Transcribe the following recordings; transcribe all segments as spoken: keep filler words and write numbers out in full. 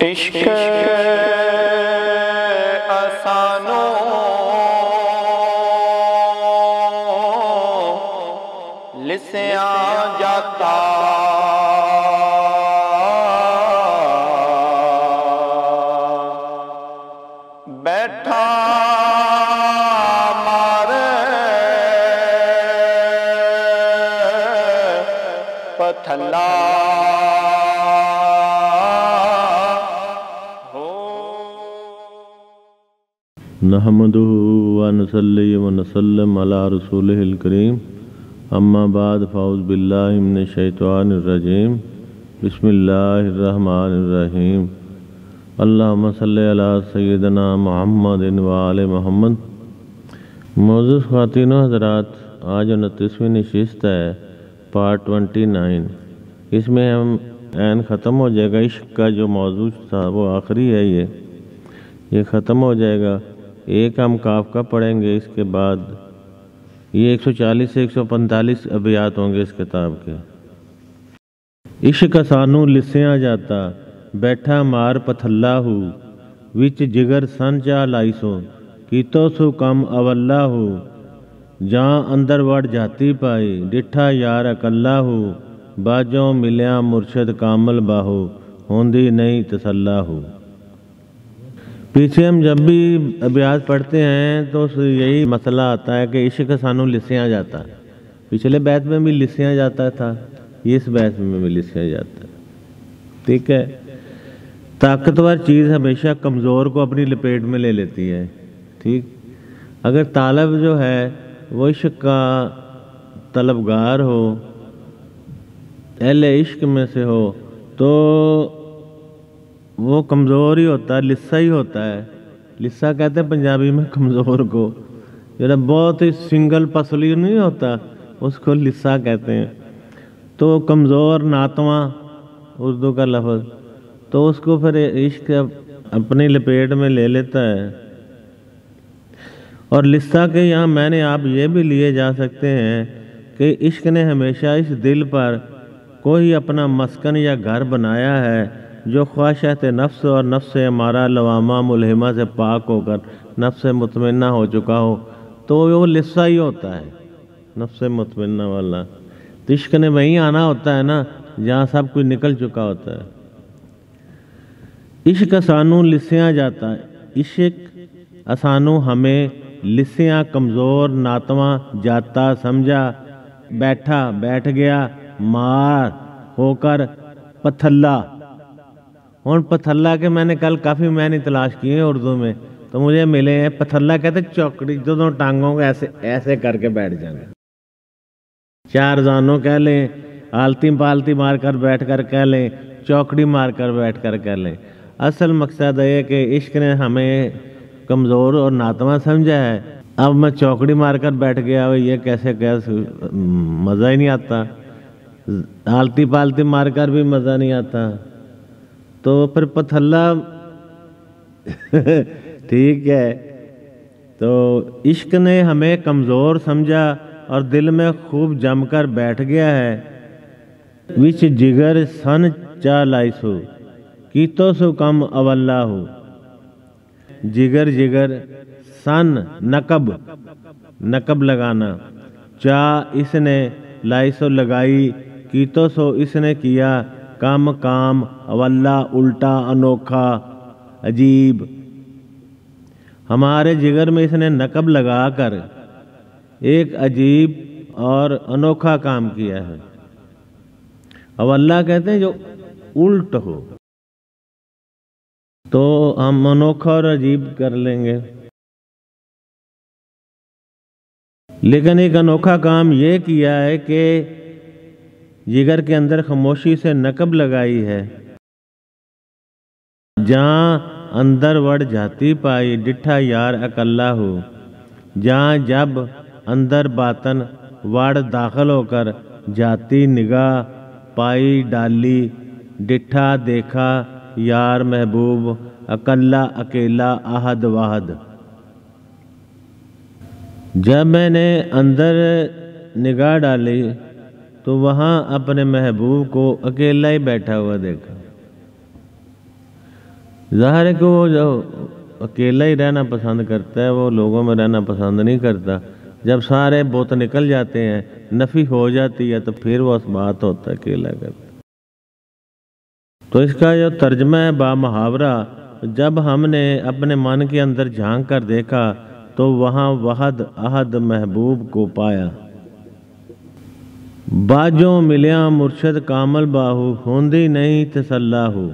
عشق آسانوں لسیاں جاتا بیٹھا مارے پتھلا نحمده ونصلي ونسلم على رسوله الكريم اما بعد فاعوذ بالله من الشیطان الرجیم بسم اللہ الرحمن الرحیم اللہم صلی علی سیدنا محمد وآل محمد۔ معزز خواتین و حضرات، آج انتیسویں نشست ہے پارٹ ٹوینٹی نائن۔ اس میں ہم عین ختم ہو جائے گا، عشق کا جو موضوع تھا وہ آخری ہے، یہ یہ ختم ہو جائے گا۔ ایک ہم کاف کا پڑھیں گے، اس کے بعد یہ ایک سو چالیس سے ایک سو پینتالیس ابیات ہوں گے اس کتاب کے۔ عشق سانو لسیاں جاتا بیٹھا مار پتھلا ہو، وچ جگر سن چا لائسو کیتو سو کم اولا ہو، جہاں اندر وڑ جاتی پائی ڈٹھا یار اکلا ہو، باجوں ملیاں مرشد کامل باہو ہوندی نہیں تسلا ہو۔ پیچھے ہم جب بھی ابیات پڑھتے ہیں تو یہی مسئلہ آتا ہے کہ عشق سانو لسیاں جاتا ہے۔ پچھلے بیت میں بھی لسیاں جاتا تھا، اس بیت میں بھی لسیاں جاتا ہے، ٹھیک ہے۔ طاقتور چیز ہمیشہ کمزور کو اپنی لپیٹ میں لے لیتی ہے، ٹھیک۔ اگر طالب جو ہے وہ عشق کا طلبگار ہو، اہل عشق میں سے ہو، تو وہ کمزور ہی ہوتا ہے، لسا ہی ہوتا ہے۔ لسا کہتے ہیں پنجابی میں کمزور کو، جو بہت ہی سنگل پسلی نہیں ہوتا، اس کو لسا کہتے ہیں۔ تو کمزور ناتواں اردو کا لفظ، تو اس کو پھر عشق اپنی لپیٹ میں لے لیتا ہے۔ اور لسا کے یہاں میں نے آپ یہ بھی لیے جا سکتے ہیں کہ عشق نے ہمیشہ اس دل پر کوئی اپنا مسکن یا گھر بنایا ہے جو خواہشات نفس اور نفس ہمارا لوامہ ملہمہ سے پاک ہو کر نفس مطمئنہ ہو چکا ہو، تو وہ لسا ہی ہوتا ہے، نفس مطمئنہ والا۔ تو عشق نے وہیں آنا ہوتا ہے نا جہاں سب کچھ نکل چکا ہوتا ہے۔ عشق اسانو لسیاں جاتا ہے، عشق اسانو ہمیں لسیاں کمزور ناتواں جاتا سمجھا، بیٹھا بیٹھ گیا، مار ہو کر پتھلا۔ اور پتھلا کے میں نے کل کافی معنی تلاش کیے ہیں اردو میں، تو مجھے ملے ہیں۔ پتھلا کہتے ہیں چوکڑی، دونوں ٹانگوں کو ایسے ایسے کر کے بیٹھ جانا، چار زانوں کہہ لیں، آلتی پالتی مار کر بیٹھ کر کہہ لیں، چوکڑی مار کر بیٹھ کر کہہ لیں۔ اصل مقصد ہے کہ عشق نے ہمیں کمزور اور ناتواں سمجھا ہے۔ اب میں چوکڑی مار کر بیٹھ گیا، یہ کیسے کیسے مزہ ہی نہیں آتا، آلتی پالتی مار کر بھی مزہ نہیں آتا، تو پھر پتھلا ٹھیک ہے۔ تو عشق نے ہمیں کمزور سمجھا اور دل میں خوب جم کر بیٹھ گیا ہے، وچ جگر سن چا لائسو کیتو سو کم اولا ہو۔ جگر جگر سن نقب نقب لگانا، چا اس نے لائسو لگائی، کیتو سو اس نے کیا، کم کام اولا الٹا انوکھا عجیب۔ ہمارے جگر میں اس نے نقب لگا کر ایک عجیب اور انوکھا کام کیا ہے۔ اولا کہتے ہیں جو الٹ ہو، تو ہم انوکھا اور عجیب کر لیں گے۔ لیکن ایک انوکھا کام یہ کیا ہے کہ جگر کے اندر خاموشی سے نقب لگائی ہے، جہاں اندر وڑ جاتی پائی ڈٹھا یار اکلا ہو، جہاں جب اندر باطن وڑ داخل ہو کر جاتی نگاہ پائی ڈالی، ڈٹھا دیکھا یار محبوب اکلا اکیلا احد واحد۔ جب میں نے اندر نگاہ ڈالی تو وہاں اپنے محبوب کو اکیلا ہی بیٹھا ہوا دیکھا۔ ظاہر ہے کہ وہ جو اکیلا ہی رہنا پسند کرتا ہے وہ لوگوں میں رہنا پسند نہیں کرتا. جب سارے بت نکل جاتے ہیں نفی ہو جاتی ہے تو پھر وہ اس بات ہوتا ہے اکیلا کرتا. تو اس کا جو ترجمہ ہے با محاورہ، جب ہم نے اپنے من کے اندر جھانک کر دیکھا تو وہاں وحد احد محبوب کو پایا. باجوں ملیاں مرشد کامل باہو، ہوندی نہیں تسلا ہو.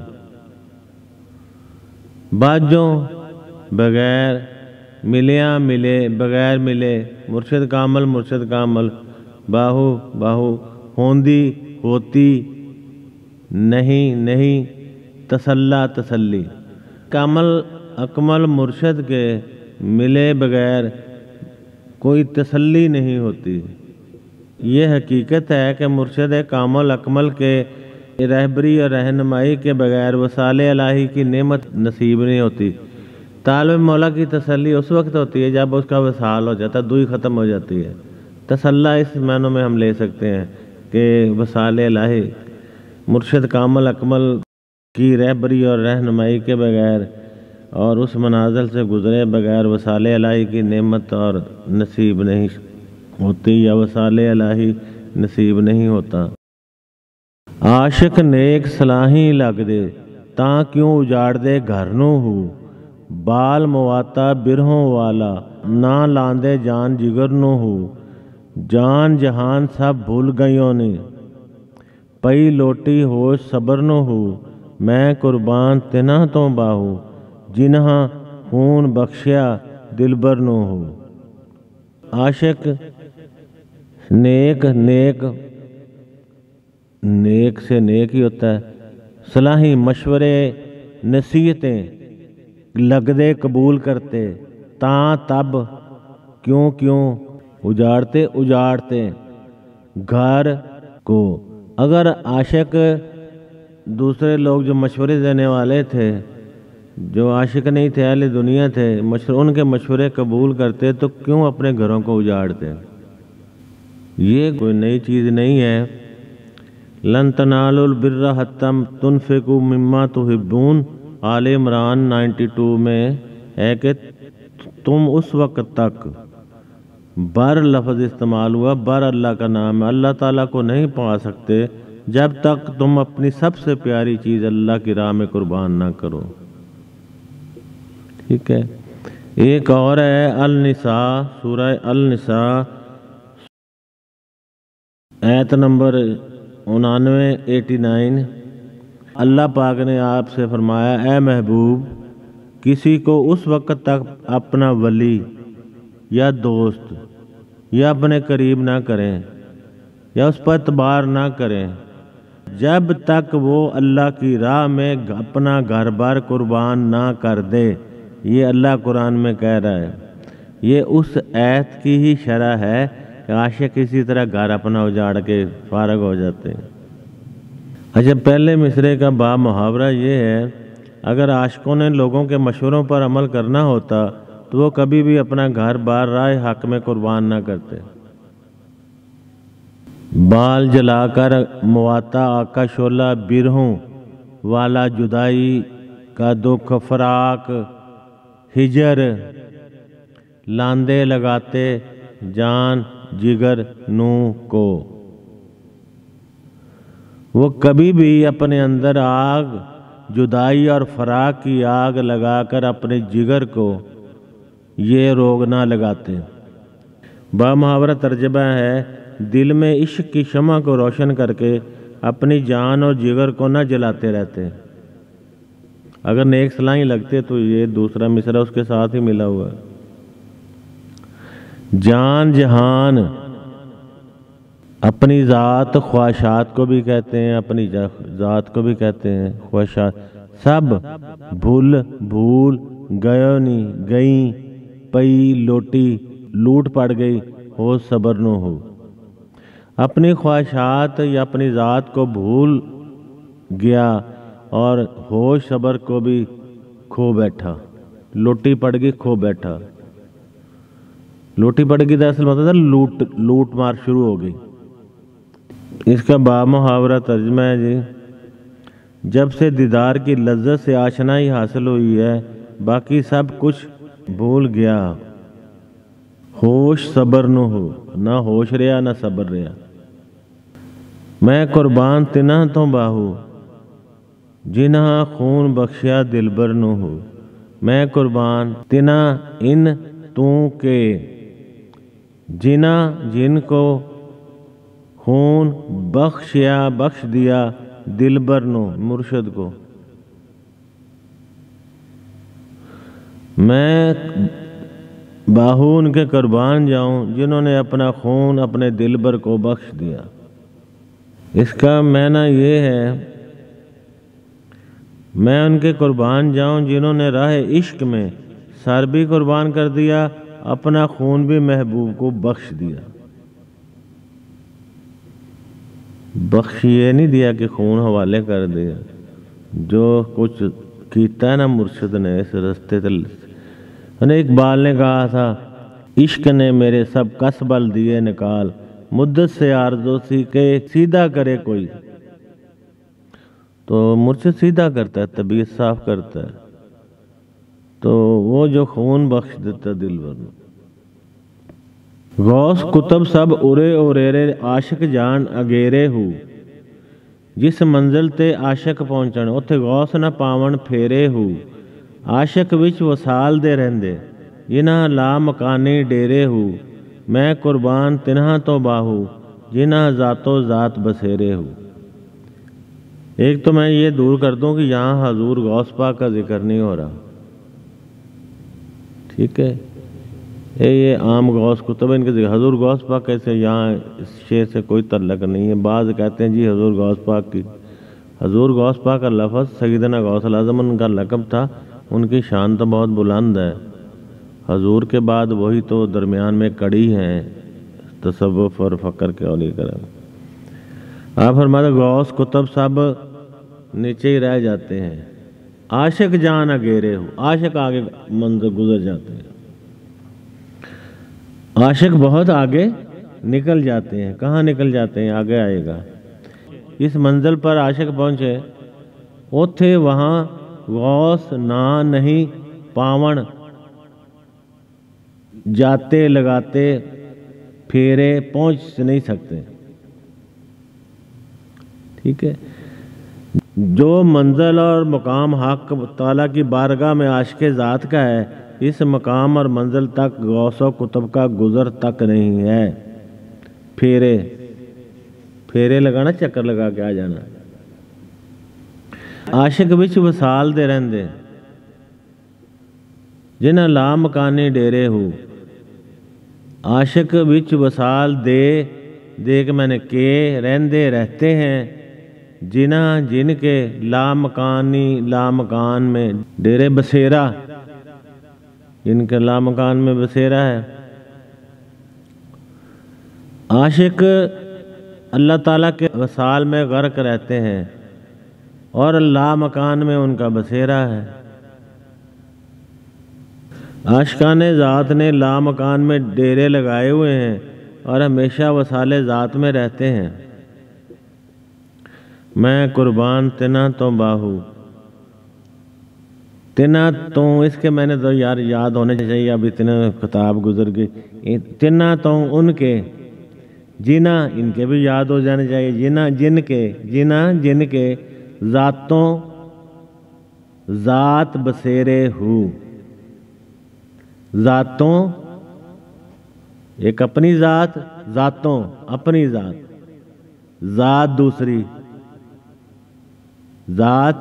باجوں بغیر، ملیاں ملے بغیر ملے، مرشد کامل مرشد کامل، باہو باہو، ہوندی ہوتی نہیں نہیں، تسلا تسلی. کامل اکمل مرشد کے ملے بغیر کوئی تسلی نہیں ہوتی. یہ حقیقت ہے کہ مرشد کامل اکمل کے رہبری اور رہنمائی کے بغیر وصال الہی کی نعمت نصیب نہیں ہوتی. طالب مولا کی تسلی اس وقت ہوتی ہے جب اس کا وصال ہو جاتا ہے، دوئی ختم ہو جاتی ہے. تسلا اس معنوں میں ہم لے سکتے ہیں کہ وصال الہی، مرشد کامل اکمل کی رہبری اور رہنمائی کے بغیر اور اس منازل سے گزرے بغیر وصال الہی کی نعمت اور نصیب نہیں ہوتی یا وصال الہی نصیب نہیں ہوتا. عاشق نیک صلاحیں لگ دے تاں کیوں اجاڑ دے گھر نو ہو. بال مواتا برہوں والا نہ لاندے جان جگر نو ہو. جان جہان سب بھول گئیوں نے پئی لوٹی ہوش صبر نو ہو. میں قربان تنہ تو باہو جنہاں خون بخشیا دلبر نو ہو. عاشق نیک نیک نیک سے نیک ہی ہوتا ہے. صلاحی مشورے نصیحتیں لگ دے قبول کرتے، تاں تب کیوں کیوں اجاڑتے اجاڑتے گھر کو. اگر عاشق دوسرے لوگ جو مشورے دینے والے تھے، جو عاشق نہیں تھے اہل دنیا تھے، ان کے مشورے قبول کرتے تو کیوں اپنے گھروں کو اجاڑتے. یہ کوئی نئی چیز نہیں ہے. لن تنالوا البر حتی تنفقوا مما تحبون، آل عمران نائنٹی ٹو میں ہے کہ تم اس وقت تک، بر لفظ استعمال ہوا، بر اللہ کا نام ہے، اللہ تعالیٰ کو نہیں پا سکتے جب تک تم اپنی سب سے پیاری چیز اللہ کی راہ میں قربان نہ کرو. ٹھیک ہے. ایک اور ہے النساء، سورہ النساء ایت نمبر انانوے ایٹی نائن. اللہ پاک نے آپ سے فرمایا اے محبوب کسی کو اس وقت تک اپنا ولی یا دوست یا اپنے قریب نہ کریں یا اس پر اعتبار نہ کریں جب تک وہ اللہ کی راہ میں اپنا گھر بار قربان نہ کر دے. یہ اللہ قرآن میں کہہ رہا ہے. یہ اس ایت کی ہی شرح ہے کہ عاشق اسی طرح گھر اپنا اجاڑ کے فارغ ہو جاتے ہیں. اچھا، پہلے مصرے کا با محاورہ یہ ہے، اگر عاشقوں نے لوگوں کے مشوروں پر عمل کرنا ہوتا تو وہ کبھی بھی اپنا گھر بار راہ حق میں قربان نہ کرتے. بال جلا کر مواتا آقا شولہ برہوں والا، جدائی کا دکھ فراق ہجر لاندے لگاتے جان جگر نو کو. وہ کبھی بھی اپنے اندر آگ جدائی اور فراق کی آگ لگا کر اپنے جگر کو یہ روگ نہ لگاتے. با محاورہ ترجمہ ہے، دل میں عشق کی شمع کو روشن کر کے اپنی جان اور جگر کو نہ جلاتے رہتے. اگر نیک صلاحیں لگتے تو یہ دوسرا مصرع اس کے ساتھ ہی ملا ہوا. جان جہان اپنی ذات خواہشات کو بھی کہتے ہیں، اپنی ذات کو بھی کہتے ہیں خواہشات، سب بھول بھول گئے نی گئیں پئی لوٹی لوٹ پڑ گئی ہو صبر نو ہو. اپنی خواہشات یا اپنی ذات کو بھول گیا اور ہوش صبر کو بھی کھو بیٹھا. لوٹی پڑ گئی کھو بیٹھا. لوٹی پڑ گئی تو اصل مطلب لوٹ لوٹ مار شروع ہو گئی. اس کا با محاورہ ترجمہ ہے جی، جب سے دیدار کی لذت سے آشنائی حاصل ہوئی ہے باقی سب کچھ بھول گیا، ہوش صبر نہ ہو، نہ ہوش رہا نہ صبر رہا۔ میں قربان تنہ تو باہو جنہاں خون بخشیا دلبر نہ ہو، میں قربان تنہ ان تو کے جنہ جن کو خون بخشیا بخش دیا دلبر نو مرشد کو۔ میں باہو ان کے قربان جاؤں جنہوں نے اپنا خون اپنے دلبر کو بخش دیا۔ اس کا معنی یہ ہے میں ان کے قربان جاؤں جنہوں نے راہ عشق میں سر بھی قربان کر دیا، اپنا خون بھی محبوب کو بخش دیا۔ بخش یہ نہیں دیا کہ خون حوالے کر دیا، جو کچھ کیتا ہے نا مرشد نے اس رستے تل۔ اقبال نے کہا تھا عشق نے میرے سب کس بل دیے نکال، مدت سے آرزو سی کہ سیدھا کرے کوئی۔ تو مرشد سیدھا کرتا ہے، طبیعت صاف کرتا ہے، تو وہ جو خون بخش دیتا دل بر۔ غوث کتب سب ارے اریرے عاشق جان اگیرے ہو، جس منزل تے عاشق پہنچن اتھے غوث نہ پاون پھیرے ہو۔ عاشق وچ وصال دے رہندے جنہاں لا مکانی ڈیرے ہو، میں قربان تنہا تو باہو جنہاں ذاتو ذات بسیرے ہو۔ ایک تو میں یہ دور کر دوں کہ یہاں حضور غوث پاک کا ذکر نہیں ہو رہا، ٹھیک ہے، اے یہ عام غوث کتب ان کے ذکر، حضور غوث پاک کیسے، یہاں اس شعر سے کوئی تعلق نہیں ہے۔ بعض کہتے ہیں جی حضور غوث پاک کی، حضور غوث پاک کا لفظ سیدنا غوث الاعظم ان کا لقب تھا، ان کی شان تو بہت بلند ہے، حضور کے بعد وہی تو درمیان میں کڑی ہیں تصوف اور فقر کے اولیاء کرام۔ آپ فرماتے غوث کتب سب نیچے ہی رہ جاتے ہیں، عاشق جان اگیرے ہو، عاشق آگے منزل گزر جاتے ہیں، عاشق بہت آگے نکل جاتے ہیں۔ کہاں نکل جاتے ہیں آگے آئے گا۔ اس منزل پر عاشق پہنچے اوتھے وہاں غوث نہ نہیں پاون، جاتے لگاتے پھیرے پہنچ نہیں سکتے، ٹھیک ہے۔ جو منزل اور مقام حق تعالیٰ کی بارگاہ میں عاشق ذات کا ہے، اس مقام اور منزل تک غوث و کتب کا گزر تک نہیں ہے۔ پھیرے پھیرے لگانا، چکر لگا کے آ جانا۔ عاشق وچ وصال دے رہندے جنہ لا مکانی ڈیرے ہو، عاشق وچ وصال دے دے کے میں نے کے رہندے رہتے ہیں جنہ جن کے لا مکانی لا مکان میں ڈیرے بسیرا، جن کے لا مکان میں بسیرا ہے۔ عاشق اللہ تعالیٰ کے وصال میں غرق رہتے ہیں اور لا مکان میں ان کا بسیرا ہے۔ عاشقان ذات نے لا مکان میں ڈیرے لگائے ہوئے ہیں اور ہمیشہ وصال ذات میں رہتے ہیں۔ میں قربان تنا تو باہو، تنا تو اس کے میں نے تو یار یاد ہونے چاہیے، اب اتنا کتاب گزر گئی۔ تنا تو ان کے جنہ، ان کے بھی یاد ہو جانے چاہیے، جنہ جن کے جنہ جن کے ذاتوں ذات بسیرے ہو۔ ذاتوں ایک اپنی ذات، ذاتوں اپنی ذات، ذات دوسری، ذات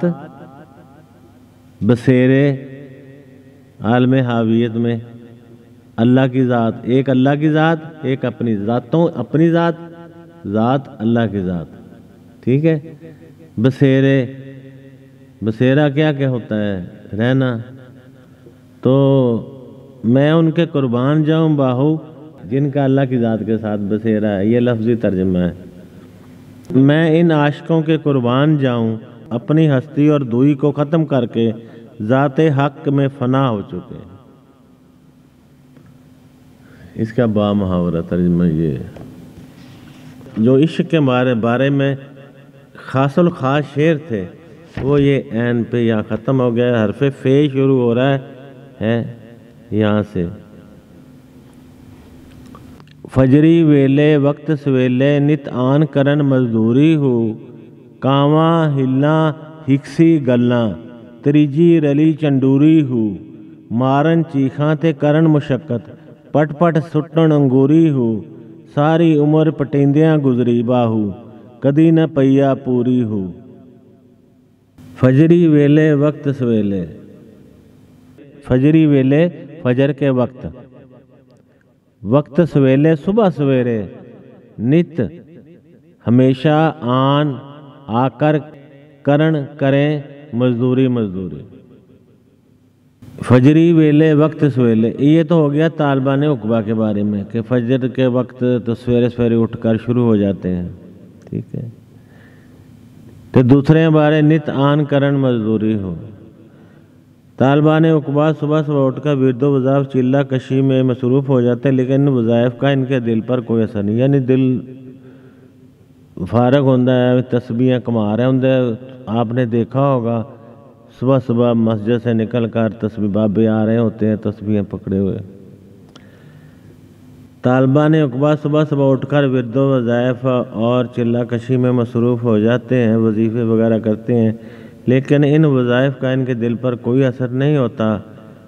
بسیرے عالم حاویت میں اللہ کی ذات، ایک اللہ کی ذات، ایک اپنی ذاتوں اپنی ذات، ذات اللہ کی ذات، ٹھیک ہے۔ بسیرے، بسیرا کیا کیا ہوتا ہے؟ رہنا۔ تو میں ان کے قربان جاؤں باہو جن کا اللہ کی ذات کے ساتھ بسیرا ہے، یہ لفظی ترجمہ ہے۔ میں ان عاشقوں کے قربان جاؤں اپنی ہستی اور دوئی کو ختم کر کے ذات حق میں فنا ہو چکے ہیں۔ اس کا با محاورہ ترجمہ یہ ہے۔ جو عشق کے بارے بارے میں خاص الخاص شعر تھے وہ یہ عین پہ یہاں ختم ہو گیا، حرف فے شروع ہو رہا ہے ہے یہاں سے۔ فجری ویلے وقت سویلے نت آن کرن مزدوری ہو، کاواں ہلاں ہکسی گلاں تریجی رلی چنڈوری ہو، مارن چیخاں تے کرن مشقت پٹ پٹ سٹن انگوری ہو، ساری عمر پٹیندیاں گزری باہو کدی نہ پیا پوری ہو۔ فجری ویلے وقت سویلے، فجری ویلے فجر کے وقت، وقت سویلے صبح سویرے، نت ہمیشہ، آن آ کر، کرن کریں مزدوری مزدوری۔ فجری ویلے وقت سویلے، یہ تو ہو گیا طالبان عقبہ کے بارے میں کہ فجر کے وقت تو سویرے سویرے اٹھ کر شروع ہو جاتے ہیں، ٹھیک ہے۔ تو دوسرے بارے نت آن کرن مزدوری ہو، طالبان عقبہ صبح صبح اٹھ کر ورد و وظائف چلہ کشی میں مصروف ہو جاتے ہیں، لیکن ان وظائف کا ان کے دل پر کوئی اثر نہیں، یعنی دل فارغ ہوندہ ہے، تسبیحیں کما رہے ہوندے۔ آپ نے دیکھا ہوگا صبح صبح مسجد سے نکل کر تسبیح بابے آ رہے ہوتے ہیں تسبیحیں پکڑے ہوئے۔ طالبان عقبہ صبح صبح اٹھ کر ورد و وظائف اور چلہ کشی میں مصروف ہو جاتے ہیں، وظیفے وغیرہ کرتے ہیں، لیکن ان وظائف کا ان کے دل پر کوئی اثر نہیں ہوتا۔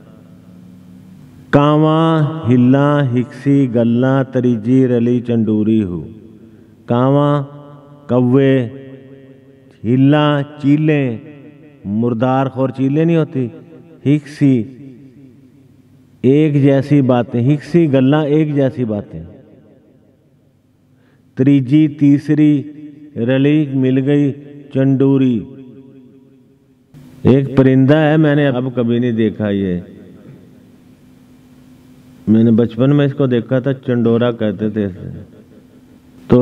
کاواں ہلاں ہکسی گلاں تریجی رلی چنڈوری ہو، کاواں کوے، ہلاں چیلیں، مردار خور چیلیں نہیں ہوتی، ہکسی ایک جیسی باتیں، ہکسی گلاں ایک جیسی باتیں، تریجی تیسری، رلی مل گئی، چنڈوری ایک پرندہ ہے، میں نے اب کبھی نہیں دیکھا، یہ میں نے بچپن میں اس کو دیکھا تھا، چنڈورا کہتے تھے اسے۔ تو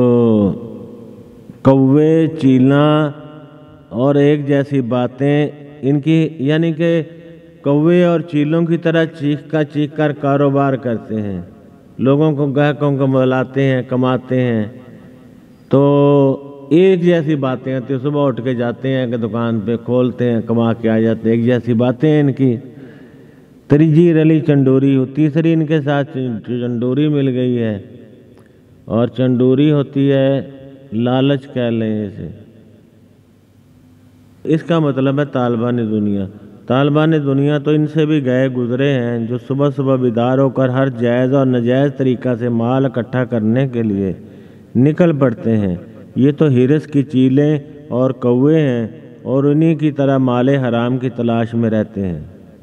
کوے، چیلاں اور ایک جیسی باتیں ان کی، یعنی کہ کوے اور چیلوں کی طرح چیخ کا چیخ کر کاروبار کرتے ہیں، لوگوں کو گاہکوں کو بلاتے ہیں، کماتے ہیں۔ تو ایک جیسی باتیں ہوتی ہیں، صبح اٹھ کے جاتے ہیں کہ دکان پہ کھولتے ہیں، کما کے آ جاتے ہیں، ایک جیسی باتیں ہیں ان کی۔ تریجی رلی چنڈوری ہو، تیسری ان کے ساتھ چنڈوری مل گئی ہے، اور چنڈوری ہوتی ہے لالچ کہہ لیں اسے۔ اس کا مطلب ہے طالبان دنیا۔ طالبان دنیا تو ان سے بھی گئے گزرے ہیں، جو صبح صبح بیدار ہو کر ہر جائز اور ناجائز طریقہ سے مال اکٹھا کرنے کے لیے نکل پڑتے ہیں۔ یہ تو ہرس کی چیلیں اور کوے ہیں، اور انہی کی طرح مال حرام کی تلاش میں رہتے ہیں۔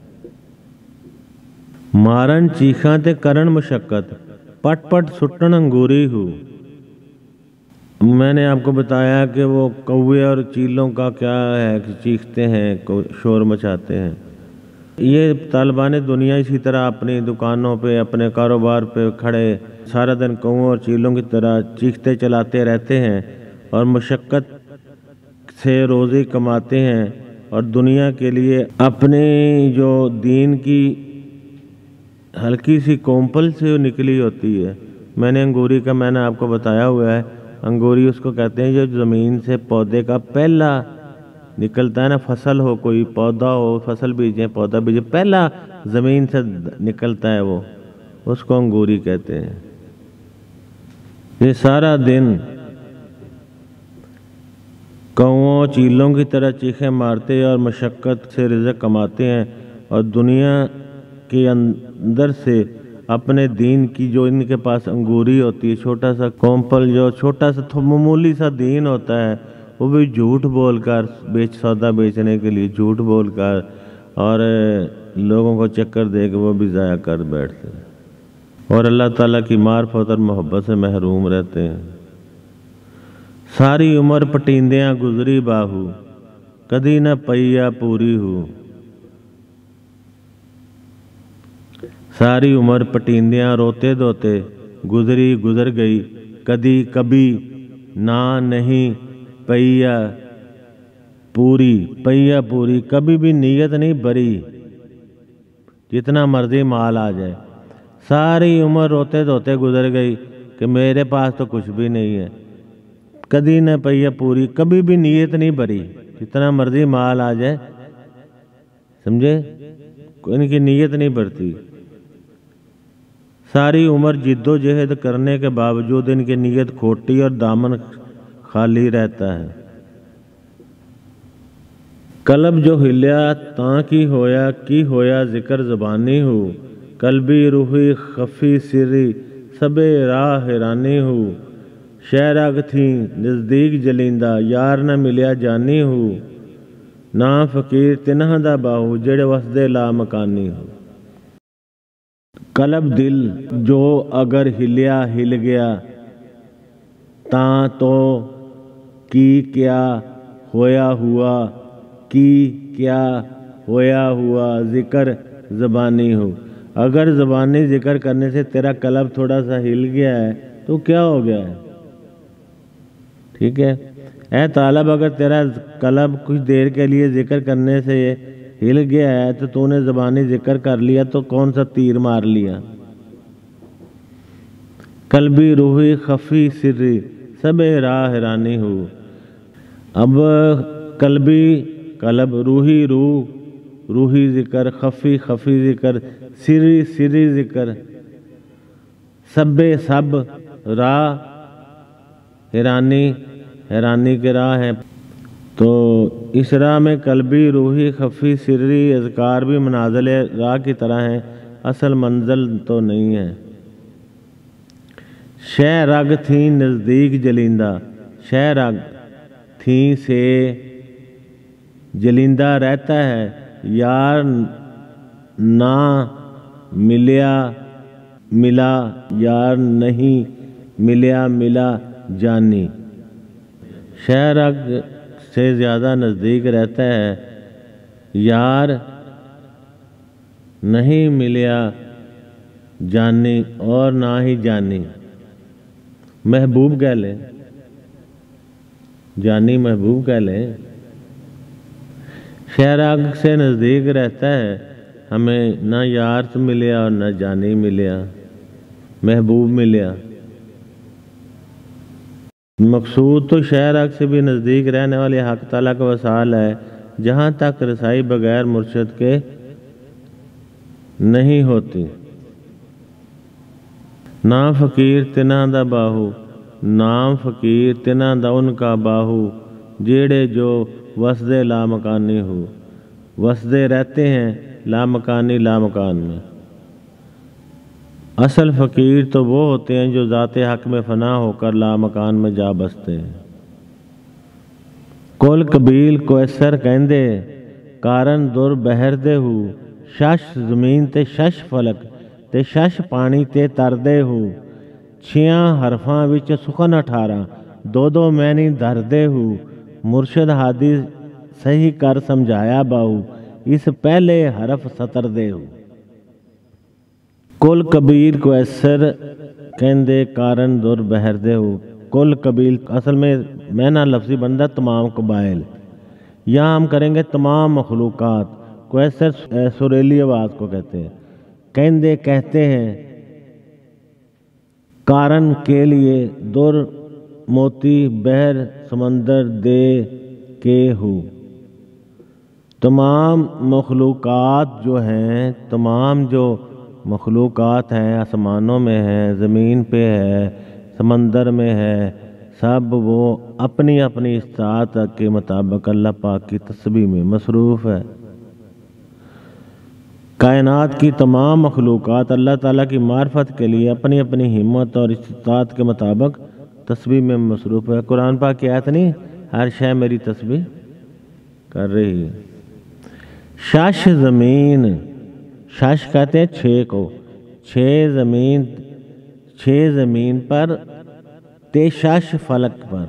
مارن چیخاں تے کرن مشقت پٹ پٹ سٹن انگوری ہو، میں نے آپ کو بتایا کہ وہ کوے اور چیلوں کا کیا ہے کہ چیختے ہیں، شور مچاتے ہیں۔ یہ طالبان دنیا اسی طرح اپنی دکانوں پہ، اپنے کاروبار پہ کھڑے سارا دن کووں اور چیلوں کی طرح چیختے چلاتے رہتے ہیں، اور مشقت سے روزی کماتے ہیں، اور دنیا کے لیے اپنی جو دین کی ہلکی سی کومپل سے نکلی ہوتی ہے۔ میں نے انگوری کا میں نے آپ کو بتایا ہوا ہے، انگوری اس کو کہتے ہیں جو زمین سے پودے کا پہلا نکلتا ہے نا، فصل ہو، کوئی پودا ہو، فصل بیجیں، پودا بیجیں، پہلا زمین سے نکلتا ہے وہ، اس کو انگوری کہتے ہیں۔ یہ سارا دن کووں چیلوں کی طرح چیخیں مارتے اور مشقت سے رزق کماتے ہیں، اور دنیا کے اندر سے اپنے دین کی جو ان کے پاس انگوری ہوتی ہے، چھوٹا سا کومپل، جو چھوٹا سا معمولی سا دین ہوتا ہے، وہ بھی جھوٹ بول کر بیچ سودا بیچنے کے لیے جھوٹ بول کر اور لوگوں کو چکر دے کے وہ بھی ضائع کر بیٹھتے ہیں، اور اللہ تعالیٰ کی معرفت اور محبت سے محروم رہتے ہیں۔ ساری عمر پٹیندیاں گزری باہو کدی نہ پیا پوری ہو، ساری عمر پٹیندیاں روتے دھوتے گزری گزر گئی، کدی کبھی نہ نہیں پیا پوری، پیا پوری کبھی بھی نیت نہیں بری، جتنا مرضی مال آ جائے۔ ساری عمر روتے دھوتے گزر گئی کہ میرے پاس تو کچھ بھی نہیں ہے، کدی نہ پیا پوری، کبھی بھی نیت نہیں بری۔ جتنا مرضی مال آ جائے، سمجھے، ان کی نیت نہیں بڑھتی. ساری عمر جد و جہد کرنے کے باوجود ان کی نیت کھوٹی اور دامن خالی رہتا ہے. قلب جو ہلیا تاں کی ہویا کی ہویا ذکر زبانی ہو، قلبی روحی خفی سری سبے راہ حیرانی ہو. شہ رگ تھی نزدیک جلیندہ یار نہ ملیا جانی ہو. نا فقیر تنہاں دا باہو جڑے وسدے لا مکانی ہو. قلب دل جو اگر ہلیا ہل گیا تاں تو کی کیا ہویا ہوا کی کیا ہویا ہوا ذکر زبانی ہو. اگر زبانی ذکر کرنے سے تیرا قلب تھوڑا سا ہل گیا ہے تو کیا ہو گیا ہے؟ ٹھیک ہے، اے طالب، اگر تیرا قلب کچھ دیر کے لیے ذکر کرنے سے ہل گیا ہے تو تو نے زبانی ذکر کر لیا تو کون سا تیر مار لیا؟ قلبی روحی خفی سری سب راہ حیرانی ہو. اب قلبی قلب، روحی روح روحی ذکر، خفی خفی ذکر، سری سری ذکر، سب سب راہ حیرانی حیرانی کے راہ ہیں. تو اس راہ میں قلبی روحی خفی سری اذکار بھی منازل راہ کی طرح ہیں، اصل منزل تو نہیں ہے. شہ رگ تھیں نزدیک جلیندہ، شہ رگ تھیں سے جلیندہ رہتا ہے، یار نہ ملیا ملا یار نہیں ملیا ملا جانی. شہ رگ سے زیادہ نزدیک رہتا ہے، یار نہیں ملیا جانی اور نہ ہی جانی. محبوب کہہ لیں، جانی محبوب کہہ لیں. شہ رگ سے نزدیک رہتا ہے، ہمیں نہ یار سے ملیا اور نہ جانی ملیا، محبوب ملیا. مقصود تو شہ رگ سے بھی نزدیک رہنے والے حق تعالیٰ کا وصال ہے، جہاں تک رسائی بغیر مرشد کے نہیں ہوتی. نام فقیر تنہاں دا باہو، نام فقیر تنہاں دا ان کا باہو جیڑے جو وسدے لامکانی ہو. وسدے رہتے ہیں لامکانی لامکان میں. اصل فقیر تو وہ ہوتے ہیں جو ذات حق میں فنا ہو کر لامکان میں جا بستے ہیں. کل قبیل کویسر کہندے کارن در بہر دے ہو. شش زمین تے شش فلک تے شش پانی تے تردے ہو. چھیاں حرفاں وچ سخن اٹھارہ دو دو معنی دھردے ہو. مرشد ہادی صحیح کر سمجھایا باہو اس پہلے حرف سطر دے ہو. کل قبیل کویسر کہندے کارن در بہر دے ہو. کل قبیل اصل میں معنی لفظی بندہ تمام قبائل، یہاں ہم کریں گے تمام مخلوقات. کویسر سریلی آواز کو کہتے ہیں. کہندے کہتے ہیں کارن کے لیے در موتی بحر سمندر دے کے ہو. تمام مخلوقات جو ہیں، تمام جو مخلوقات ہیں، آسمانوں میں ہے، زمین پہ ہے، سمندر میں ہے، سب وہ اپنی اپنی استطاعت کے مطابق اللہ پاک کی تسبیح میں مصروف ہے. کائنات کی تمام مخلوقات اللہ تعالیٰ کی معرفت کے لیے اپنی اپنی ہمت اور استطاعت کے مطابق تسبیح میں مصروف ہے. قرآن پاک کی آیت نہیں، ہر شے میری تسبیح کر رہی ہے. شش زمین، شش کہتے ہیں چھ کو، چھ زمین، چھ زمین پر تے شش فلک پر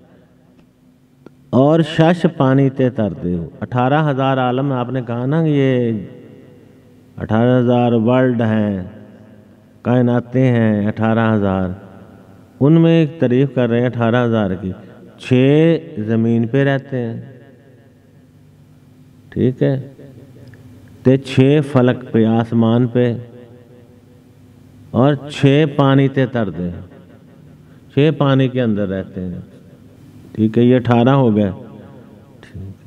اور شش پانی تے تردے ہو. اٹھارہ ہزار عالم آپ نے کہا نا، یہ اٹھارہ ہزار ورلڈ ہیں، کائناتیں ہیں اٹھارہ ہزار، ان میں ایک تعریف کر رہے ہیں اٹھارہ ہزار کی. چھ زمین پہ رہتے ہیں، ٹھیک ہے، تے چھ فلک پہ آسمان پہ اور چھ پانی تے تردے ہیں، چھ پانی کے اندر رہتے ہیں. ٹھیک ہے، یہ اٹھارہ ہو گئے. ٹھیک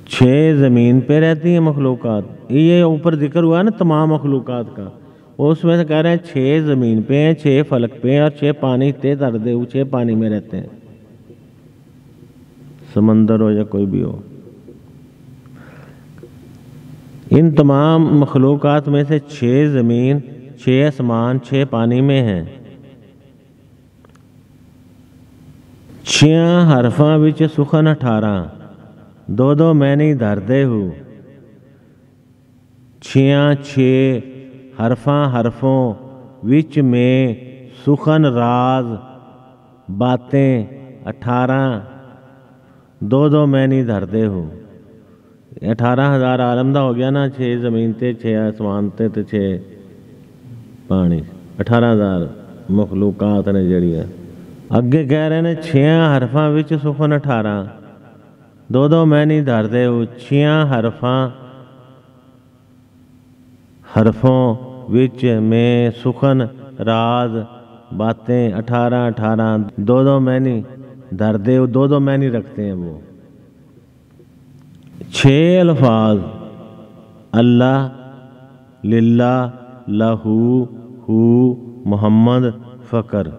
چھ زمین پہ رہتی ہیں مخلوقات، یہ اوپر ذکر ہوا نا تمام مخلوقات کا، اس میں سے کہہ رہے ہیں چھ زمین پہ ہیں، چھ فلک پہ ہیں، اور چھ پانی تے دردے ہوئے چھ پانی میں رہتے ہیں، سمندر ہو یا کوئی بھی ہو۔ ان تمام مخلوقات میں سے چھ زمین، چھ آسمان، چھ پانی میں ہیں۔ چھیاں حرفاں وچ سخن اٹھارہ، دو دو میں نہیں دھردے ہو۔ چھیاں چھ حرفاں حرفوں وچ میں سخن راز باتیں اٹھارہ، دو دو میں نہیں دھردے ہو۔ اٹھارہ ہزار عالم دا ہو گیا نا، چھ زمین تے، چھ آسمان تے تے چھ پانی، اٹھارہ ہزار مخلوقات نے جڑیاں۔ اگے کہہ رہے نے چھیاں حرفاں وچ سخن اٹھارہ، دو دو میں نہیں دھردے ہو۔ چھیاں حرفاں حرفوں وچ میں سخن راز باتیں اٹھارہ اٹھارہ، دو دو میں نہیں دھردے ہو، دو دو میں نہیں رکھتے ہیں وہ۔ چھ الفاظ اللہ، للہ، لہو، ہو، محمد، فقر،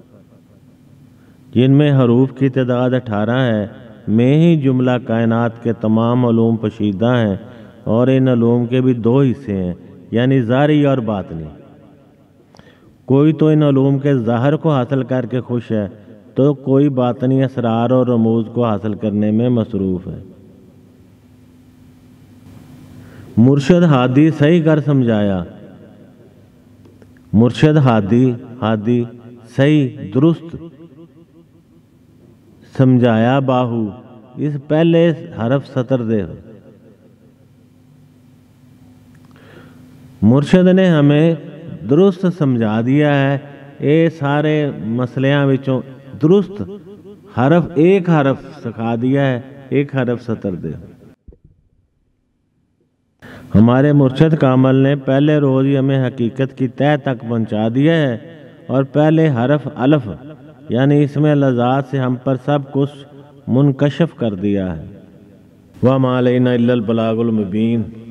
جن میں حروف کی تعداد اٹھارہ ہے، میں ہی جملہ کائنات کے تمام علوم پوشیدہ ہیں، اور ان علوم کے بھی دو حصے ہیں، یعنی ظاہری اور باطنی۔ کوئی تو ان علوم کے ظاہر کو حاصل کر کے خوش ہے، تو کوئی باطنی اسرار اور رموز کو حاصل کرنے میں مصروف ہے۔ مرشد ہادی صحیح کر سمجھایا، مرشد ہادی ہادی صحیح درست سمجھایا باہو، اس پہلے حرف سطر دے۔ مرشد نے ہمیں درست سمجھا دیا ہے، اے سارے مسئلیاں وچوں درست حرف ایک حرف سکھا دیا ہے، ایک حرف سطر دے۔ ہمارے مرشد کامل نے پہلے روز ہی ہمیں حقیقت کی تہہ تک پہنچا دیا ہے، اور پہلے حرف الف یعنی اسم لذات سے ہم پر سب کچھ منکشف کر دیا ہے۔ وَمَا عَلَيْنَا إِلَّا الْبَلَاغُ الْمُبِينُ۔